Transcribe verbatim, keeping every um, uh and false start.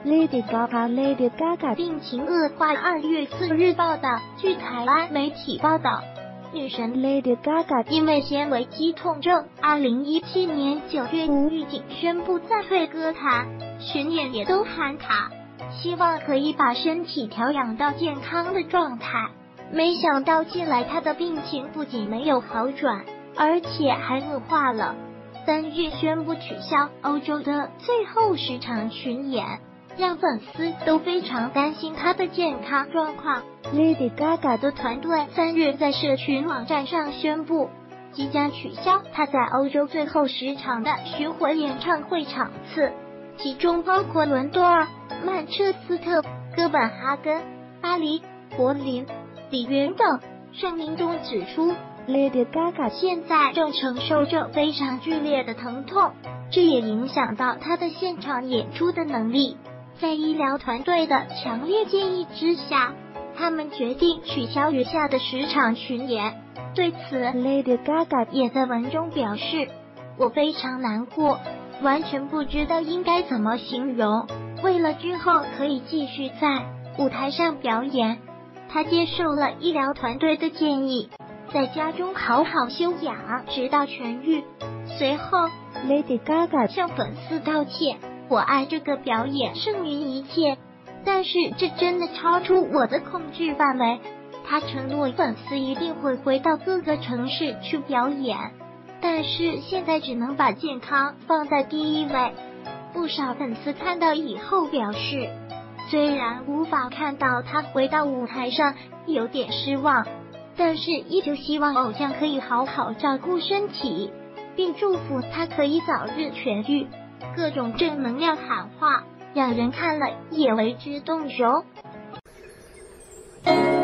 Lady Gaga。Lady Gaga 病情恶化。二月四日报道，据台湾媒体报道，女神 Lady Gaga 因为纤维肌痛症，二零一七年九月无预警宣布暂退歌坛，巡演也都喊卡，希望可以把身体调养到健康的状态。没想到近来她的病情不仅没有好转，而且还恶化了。三月宣布取消欧洲的最后十场巡演，让粉丝都非常担心她的健康状况。 Lady Gaga 的团队三月在社群网站上宣布，即将取消她在欧洲最后十场的巡回演唱会场次，其中包括伦敦、曼彻斯特、哥本哈根、巴黎、柏林、里约等。声明中指出 ，Lady Gaga 现在正承受着非常剧烈的疼痛，这也影响到她的现场演出的能力。在医疗团队的强烈建议之下，他们决定取消余下的十场巡演。对此 ，Lady Gaga 也在文中表示：“我非常难过，完全不知道应该怎么形容。为了之后可以继续在舞台上表演，他接受了医疗团队的建议，在家中好好休养，直到痊愈。”随后 ，Lady Gaga 向粉丝道歉：“我爱这个表演胜于一切，但是这真的超出我的控制范围。”他承诺粉丝一定会回到各个城市去表演，但是现在只能把健康放在第一位。不少粉丝看到以后表示，虽然无法看到他回到舞台上有点失望，但是依旧希望偶像可以好好照顾身体，并祝福他可以早日痊愈。各种正能量喊话让人看了也为之动容。